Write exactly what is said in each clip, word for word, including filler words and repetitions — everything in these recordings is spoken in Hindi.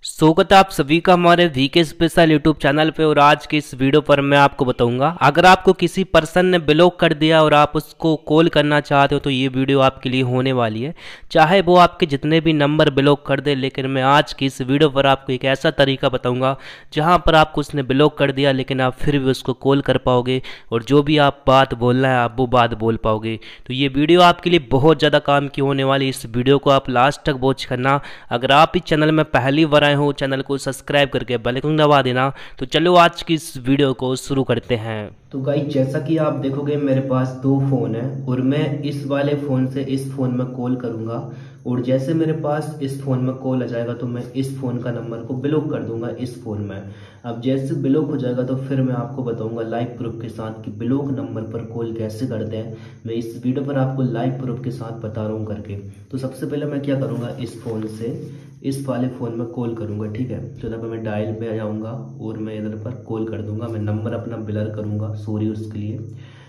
स्वागत है आप सभी का हमारे वीके स्पेशल यूट्यूब चैनल पे। और आज की इस वीडियो पर मैं आपको बताऊंगा, अगर आपको किसी पर्सन ने ब्लॉक कर दिया और आप उसको कॉल करना चाहते हो तो ये वीडियो आपके लिए होने वाली है। चाहे वो आपके जितने भी नंबर ब्लॉक कर दे, लेकिन मैं आज की इस वीडियो पर आपको एक ऐसा तरीका बताऊंगा जहां पर आपको उसने ब्लॉक कर दिया लेकिन आप फिर भी उसको कॉल कर पाओगे और जो भी आप बात बोलना है आप वो बात बोल पाओगे। तो ये वीडियो आपके लिए बहुत ज़्यादा काम की होने वाली। इस वीडियो को आप लास्ट तक वॉच करना। अगर आप इस चैनल में पहली बार आए हो, चैनल को सब्सक्राइब करके बेल आइकन दबा देना। तो चलो आज की इस वीडियो को शुरू करते हैं। तो गाइस, जैसा कि आप देखोगे मेरे पास दो फ़ोन है और मैं इस वाले फ़ोन से इस फ़ोन में कॉल करूंगा और जैसे मेरे पास इस फ़ोन में कॉल आ जाएगा तो मैं इस फ़ोन का नंबर को ब्लॉक कर दूंगा इस फ़ोन में। अब जैसे ब्लॉक हो जाएगा तो फिर मैं आपको बताऊंगा लाइव प्रूफ के साथ कि ब्लॉक नंबर पर कॉल कैसे करते हैं। मैं इस वीडियो पर आपको लाइव प्रूफ के साथ बता रहा हूँ करके। तो सबसे पहले मैं क्या करूँगा, इस फ़ोन से इस वाले फ़ोन में कॉल करूँगा, ठीक है। तो इधर पर मैं डायल पे आ जाऊँगा और मैं इधर पर कॉल कर दूँगा। मैं नंबर अपना ब्लर करूँगा, सॉरी उसके लिए।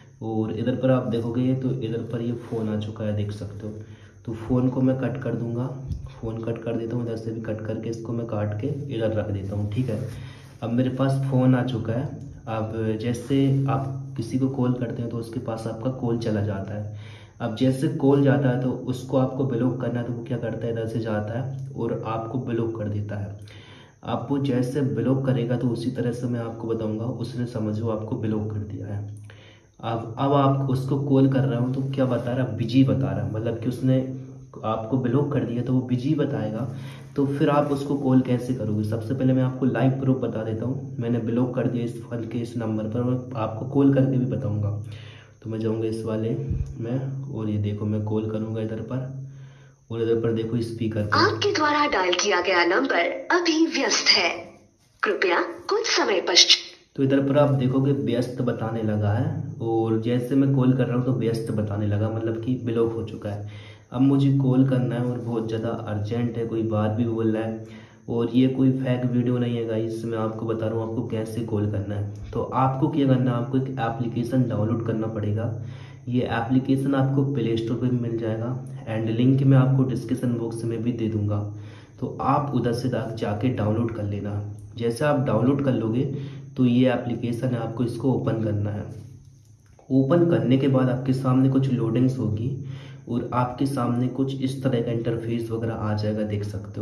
और इधर पर आप देखोगे तो इधर पर ये फ़ोन आ चुका है, देख सकते हो। तो फ़ोन को मैं कट कर दूँगा, फ़ोन कट कर देता हूँ। इधर से भी कट करके इसको मैं काट के इधर रख देता हूँ, ठीक है। अब मेरे पास फ़ोन आ चुका है। अब जैसे आप किसी को कॉल करते हैं तो उसके पास आपका कॉल चला जाता है। अब जैसे कॉल जाता है तो उसको आपको ब्लॉक करना है तो वो क्या करता है, इधर से जाता है और आपको ब्लॉक कर देता है। आप वो जैसे ब्लॉक करेगा तो उसी तरह से मैं आपको बताऊंगा, उसने समझो आपको ब्लॉक कर दिया है। अब अब आप उसको कॉल कर रहे हो तो क्या बता रहा है, बिजी बता रहा है, मतलब कि उसने आपको ब्लॉक कर दिया तो वो बिजी बताएगा। तो फिर आप उसको कॉल कैसे करोगे। सबसे पहले मैं आपको लाइव प्रूफ बता देता हूँ, मैंने ब्लॉक कर दिया इस फोन के इस नंबर पर। मैं आपको कॉल करके भी बताऊँगा। तो मैं जाऊँगा इस वाले में और ये देखो मैं कॉल करूँगा इधर पर और इधर पर देखो स्पीकर पर आपके द्वारा डायल किया गया नंबर अभी व्यस्त है, कृपया कुछ समय पश्चात। तो इधर पर आप देखोगे व्यस्त बताने लगा है और जैसे मैं कॉल कर रहा हूँ तो व्यस्त बताने लगा, मतलब कि ब्लॉक हो चुका है। अब मुझे कॉल करना है और बहुत ज़्यादा अर्जेंट है, कोई बात भी बोल रहा है और ये कोई फेक वीडियो नहीं है गाइस। मैं आपको बता रहा हूँ आपको कैसे कॉल करना है। तो आपको क्या करना है, आपको एक एप्लीकेशन डाउनलोड करना पड़ेगा। ये एप्लीकेशन आपको प्ले स्टोर पर भी मिल जाएगा एंड लिंक मैं आपको डिस्क्रिप्शन बॉक्स में भी दे दूँगा। तो आप उधर से जाके डाउनलोड कर लेना। जैसे आप डाउनलोड कर लोगे तो ये एप्लीकेशन है, आपको इसको ओपन करना है। ओपन करने के बाद आपके सामने कुछ लोडिंग्स होगी और आपके सामने कुछ इस तरह का इंटरफेस वगैरह आ जाएगा, देख सकते हो।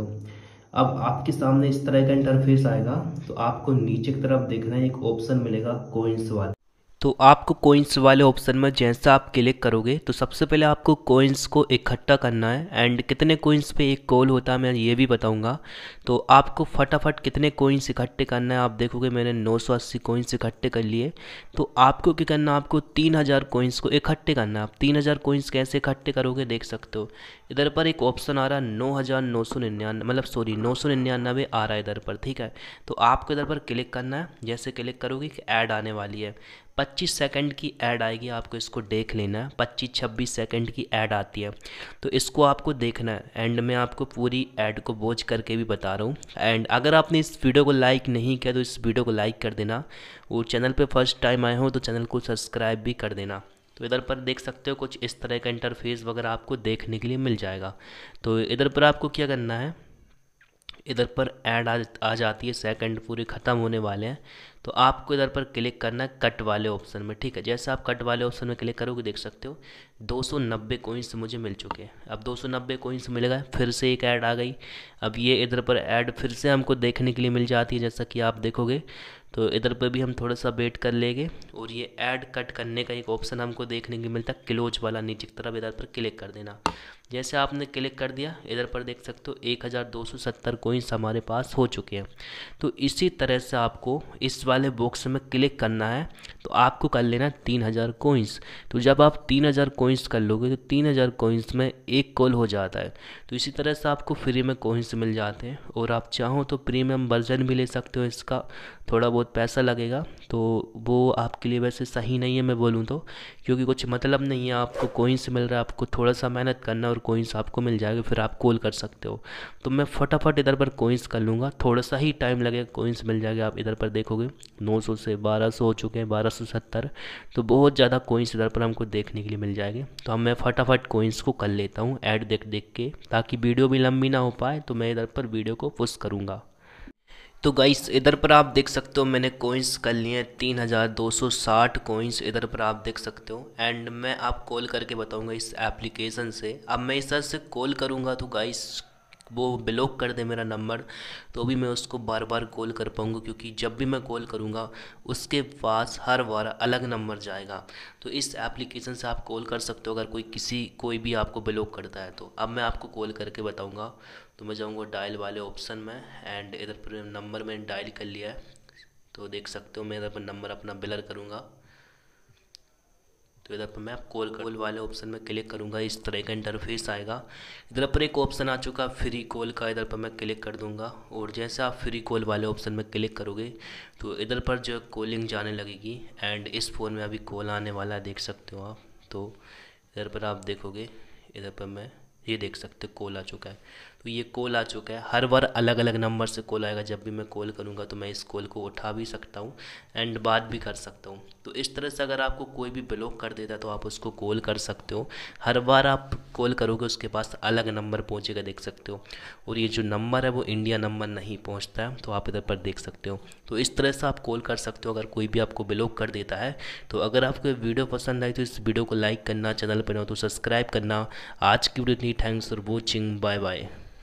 अब आपके सामने इस तरह का इंटरफेस आएगा तो आपको नीचे की तरफ देखना है, एक ऑप्शन मिलेगा कॉइन्स वाला। तो आपको कोइंस वाले ऑप्शन में जैसा आप क्लिक करोगे तो सबसे पहले आपको कोइंस को इकट्ठा करना है एंड कितने कोइंस पे एक कॉल होता है मैं ये भी बताऊंगा। तो आपको फटाफट कितने कोइंस इकट्ठे करना है, आप देखोगे मैंने नौ सौ अस्सी कोइंस इकट्ठे कर लिए। तो आपको क्या करना है, आपको तीन हज़ार कोइंस को इकट्ठे करना है। आप तीन हज़ार कोइंस कैसे इकट्ठे करोगे देख सकते हो। इधर पर एक ऑप्शन आ रहा है नौ हज़ार नौ सौ निन्यानवे, मतलब सॉरी नौ सौ निन्यानवे आ रहा है इधर पर, ठीक है। तो आपको इधर पर क्लिक करना है। जैसे क्लिक करोगे कि ऐड आने वाली है, पच्चीस सेकंड की ऐड आएगी, आपको इसको देख लेना है। पच्चीस छब्बीस सेकंड की ऐड आती है तो इसको आपको देखना है एंड मैं आपको पूरी ऐड को वॉच करके भी बता रहा हूँ। एंड अगर आपने इस वीडियो को लाइक नहीं किया तो इस वीडियो को लाइक कर देना और चैनल पे फर्स्ट टाइम आए हो तो चैनल को सब्सक्राइब भी कर देना। तो इधर पर देख सकते हो कुछ इस तरह का इंटरफेस वगैरह आपको देखने के लिए मिल जाएगा। तो इधर पर आपको क्या करना है, इधर पर ऐड आ, आ जाती है, सेकंड पूरे ख़त्म होने वाले हैं। तो आपको इधर पर क्लिक करना है कट वाले ऑप्शन में, ठीक है। जैसे आप कट वाले ऑप्शन में क्लिक करोगे देख सकते हो दो सौ नब्बे कोइंस मुझे मिल चुके हैं। अब दो सौ नब्बे कोइंस मिल गए, फिर से एक ऐड आ गई। अब ये इधर पर ऐड फिर से हमको देखने के लिए मिल जाती है, जैसा कि आप देखोगे। तो इधर पर भी हम थोड़ा सा वेट कर लेंगे और ये ऐड कट करने का एक ऑप्शन हमको देखने को मिलता है क्लोज वाला, नीचे की तरफ इधर पर क्लिक कर देना। जैसे आपने क्लिक कर दिया इधर पर देख सकते हो एक हज़ार दो सौ सत्तर कोइंस हमारे पास हो चुके हैं। तो इसी तरह से आपको इस वाले बॉक्स में क्लिक करना है। तो आपको कर लेना तीन हज़ार कोइंस। तो जब आप तीन हज़ार कोइंस कर लोगे तो तीन हज़ार कोइंस में एक कॉल हो जाता है। तो इसी तरह से आपको फ्री में कोइंस मिल जाते हैं और आप चाहो तो प्रीमियम वर्जन भी ले सकते हो, इसका थोड़ा बहुत पैसा लगेगा। तो वो आपके लिए वैसे सही नहीं है मैं बोलूँ तो, क्योंकि कुछ मतलब नहीं है, आपको कोइंस मिल रहा है, आपको थोड़ा सा मेहनत करना और कोइंस आपको मिल जाएगा, फिर आप कॉल कर सकते हो। तो मैं फटाफट इधर पर कोइंस कर लूँगा, थोड़ा सा ही टाइम लगेगा, कोइंस मिल जाएगा। आप इधर पर देखोगे नौ सौ से बारह सौ हो चुके हैं, बारह सौ सत्तर। तो बहुत ज़्यादा कोइंस इधर पर हमको देखने के लिए मिल जाएंगे। तो अब मैं फटाफट कोइंस को कर लेता हूँ ऐड देख देख के, ताकि वीडियो भी लंबी ना हो पाए। तो मैं इधर पर वीडियो को पुश करूँगा। तो गाइस इधर पर आप देख सकते हो मैंने कोइंस कर लिए हैं तीन हज़ार दो सौ साठ कोइंस, इधर पर आप देख सकते हो। एंड मैं आप कॉल करके बताऊंगा इस एप्लीकेशन से। अब मैं इस तरह से कॉल करूंगा तो गाइस वो ब्लॉक कर दे मेरा नंबर, तो भी मैं उसको बार बार कॉल कर पाऊँगा, क्योंकि जब भी मैं कॉल करूँगा उसके पास हर बार अलग नंबर जाएगा। तो इस एप्लीकेशन से आप कॉल कर सकते हो अगर कोई किसी कोई भी आपको ब्लॉक करता है तो। अब मैं आपको कॉल करके बताऊँगा। तो मैं जाऊँगा डायल वाले ऑप्शन में, एंड इधर पर नंबर मैंने डायल कर लिया है, तो देख सकते हो मैं इधर पर नंबर अपना ब्लर करूँगा। तो इधर पर मैं कॉल कॉल वाले ऑप्शन में क्लिक करूँगा, इस तरह का इंटरफेस आएगा। इधर पर एक ऑप्शन आ चुका फ्री कॉल का, इधर पर मैं क्लिक कर दूँगा। और जैसे आप फ्री कॉल वाले ऑप्शन में क्लिक करोगे तो इधर पर जो कॉलिंग जाने लगेगी। एंड इस फ़ोन में अभी कॉल आने वाला है, देख सकते हो आप। तो इधर पर आप देखोगे, इधर पर मैं ये देख सकते हो कॉल आ चुका है। तो ये कॉल आ चुका है, हर बार अलग अलग नंबर से कॉल आएगा। जब भी मैं कॉल करूँगा तो मैं इस कॉल को उठा भी सकता हूँ एंड बात भी कर सकता हूँ। तो इस तरह से अगर आपको कोई भी ब्लॉक कर देता है तो आप उसको कॉल कर सकते हो। हर बार आप कॉल करोगे उसके पास अलग नंबर पहुँचेगा, देख सकते हो। और ये जो नंबर है वो इंडिया नंबर नहीं पहुँचता है, तो आप इधर पर देख सकते हो। तो इस तरह से आप कॉल कर सकते हो अगर कोई भी आपको ब्लॉक कर देता है। तो अगर आपको वीडियो पसंद आई तो इस वीडियो को लाइक करना, चैनल पर हो तो सब्सक्राइब करना। आज की वीडियो इतनी, thanks for watching, bye bye.